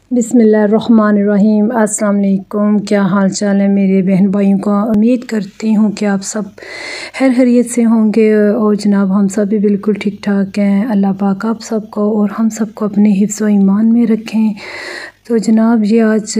बिस्मिल्लाहिर्रहमानिर्रहीम। अस्सलाम वालेकुम। क्या हाल चाल है मेरे बहन भाइयों का। उम्मीद करती हूँ कि आप सब खैरियत से होंगे और जनाब हम सब भी बिल्कुल ठीक ठाक हैं। अल्लाह पाक आप सबको और हम सबको अपने हिफ्ज़ व ईमान में रखें। तो जनाब ये आज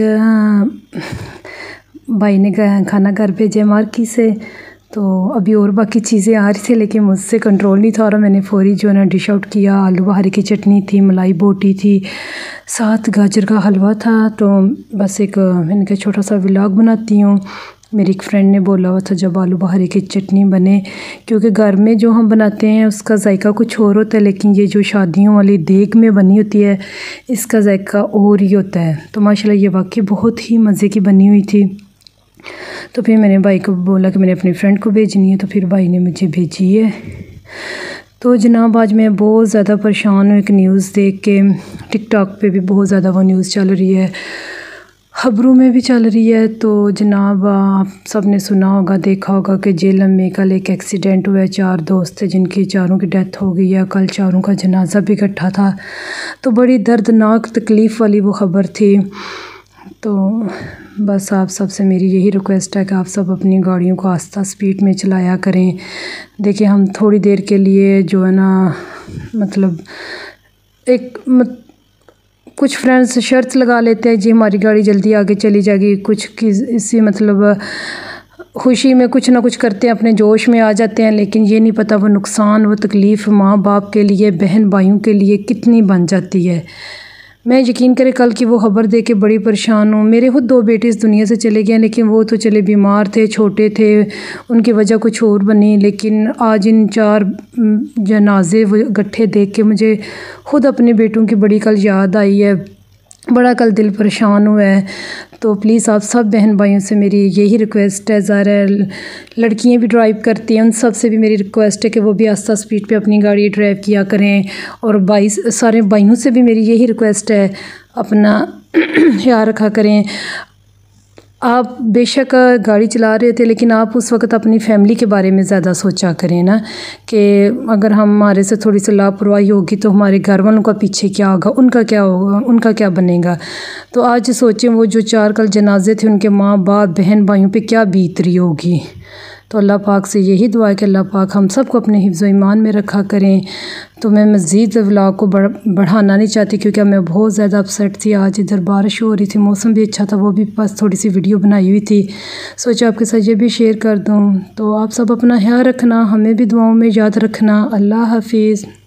भाई ने खाना घर भेजा मार्केट से, तो अभी और बाकी चीज़ें आ रही थी लेकिन मुझसे कंट्रोल नहीं था और मैंने फ़ौरी जो है ना डिश आउट किया। आलू बहारे की चटनी थी, मलाई बोटी थी, साथ गाजर का हलवा था। तो बस एक मैंने कहा छोटा सा व्लॉग बनाती हूँ। मेरी एक फ्रेंड ने बोला हुआ था जब आलू बहारे की चटनी बने, क्योंकि घर में जो हम बनाते हैं उसका जायका कुछ और होता है, लेकिन ये जो शादियों वाली देग में बनी होती है इसका जायका और ही होता है। तो माशाल्लाह ये वाकई बहुत ही मज़े की बनी हुई थी। तो फिर मैंने भाई को बोला कि मैंने अपनी फ्रेंड को भेजनी है, तो फिर भाई ने मुझे भेजी है। तो जनाब आज मैं बहुत ज़्यादा परेशान हूँ एक न्यूज़ देख के। टिकटॉक पे भी बहुत ज़्यादा वो न्यूज़ चल रही है, खबरों में भी चल रही है। तो जनाब आप सब ने सुना होगा, देखा होगा कि झेलम में कल एक एक्सीडेंट हुआ है। 4 दोस्त थे जिनकी चारों की डेथ हो गई है। कल चारों का जनाजा भी इकट्ठा था, तो बड़ी दर्दनाक तकलीफ़ वाली वो ख़बर थी। तो बस आप सब से मेरी यही रिक्वेस्ट है कि आप सब अपनी गाड़ियों को आस्ता स्पीड में चलाया करें। देखिए हम थोड़ी देर के लिए जो है ना मतलब कुछ फ्रेंड्स शर्त लगा लेते हैं जी हमारी गाड़ी जल्दी आगे चली जाएगी, कुछ इसी मतलब खुशी में कुछ ना कुछ करते हैं, अपने जोश में आ जाते हैं। लेकिन ये नहीं पता वो नुकसान, वो तकलीफ़ माँ बाप के लिए, बहन भाइयों के लिए कितनी बन जाती है। मैं यकीन करें कल की वो ख़बर देख के बड़ी परेशान हूँ। मेरे खुद 2 बेटे इस दुनिया से चले गए, लेकिन वो तो चले बीमार थे, छोटे थे, उनकी वजह कुछ और बनी। लेकिन आज इन 4 जनाजे गट्ठे देख के मुझे ख़ुद अपने बेटों की बड़ी कल याद आई है, बड़ा कल दिल परेशान हुआ है। तो प्लीज़ आप सब बहन भाइयों से मेरी यही रिक्वेस्ट है, ज़रा लड़कियां भी ड्राइव करती हैं, उन सब से भी मेरी रिक्वेस्ट है कि वो भी आस्ता स्पीड पे अपनी गाड़ी ड्राइव किया करें। और सारे भाइयों से भी मेरी यही रिक्वेस्ट है, अपना ख्याल रखा करें। आप बेशक गाड़ी चला रहे थे, लेकिन आप उस वक़्त अपनी फ़ैमिली के बारे में ज़्यादा सोचा करें ना, कि अगर हमारे से थोड़ी सी लापरवाही होगी तो हमारे घर वालों का पीछे क्या होगा, उनका क्या होगा, उनका क्या बनेगा। तो आज सोचें वो जो 4 कल जनाजे थे उनके माँ बाप बहन भाइयों पे क्या बीत रही होगी। तो अल्लाह पाक से यही दुआ है कि अल्लाह पाक हम सबको अपने हिफ्ज़ व ईमान में रखा करें। तो मैं मज़ीद व्लॉग को बढ़ाना नहीं चाहती, क्योंकि मैं बहुत ज़्यादा अपसेट थी। आज इधर बारिश हो रही थी, मौसम भी अच्छा था, वो भी बस थोड़ी सी वीडियो बनाई हुई थी, सोचा आपके साथ ये भी शेयर कर दूँ। तो आप सब अपना ख्याल रखना, हमें भी दुआओं में याद रखना। अल्लाह हाफिज़।